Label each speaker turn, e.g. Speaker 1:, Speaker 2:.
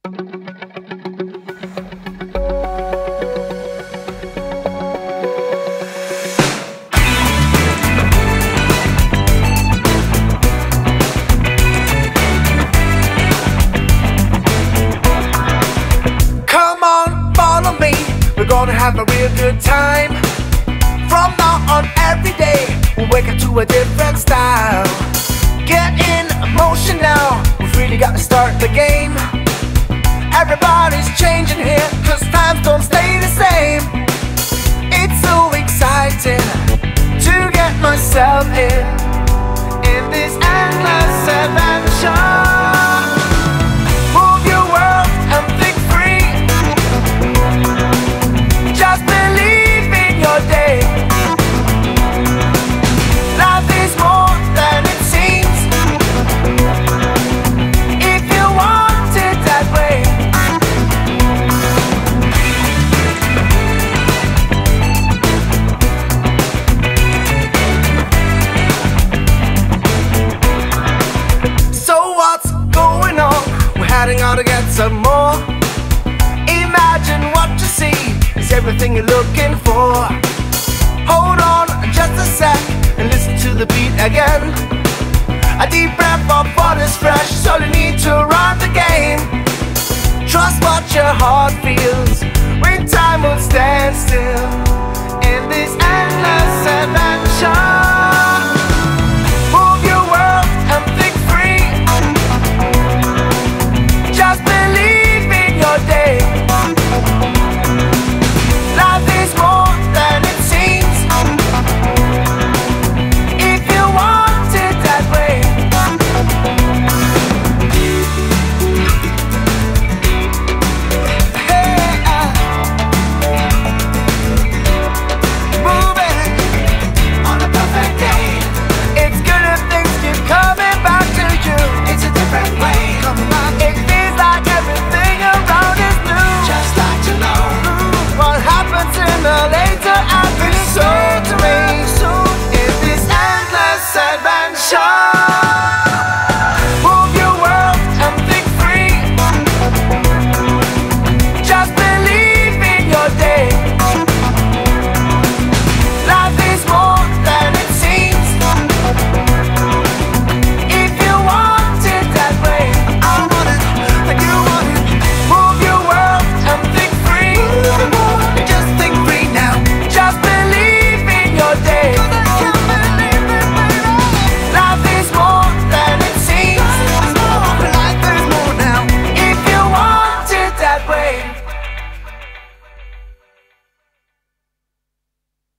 Speaker 1: We're gonna have a real good time. From now on, every day we'll wake up to a different style. Get in motion now, we've really got to start the game. Everybody's changing here, cause times don't stay the same. It's so exciting to get myself in this endless adventure. Heading out to get some more. Imagine what you see is everything you're looking for. Hold on just a sec and listen to the beat again. A deep breath of what is fresh is all you need to run the game. Trust what your heart feels when time will stand still in this endless adventure.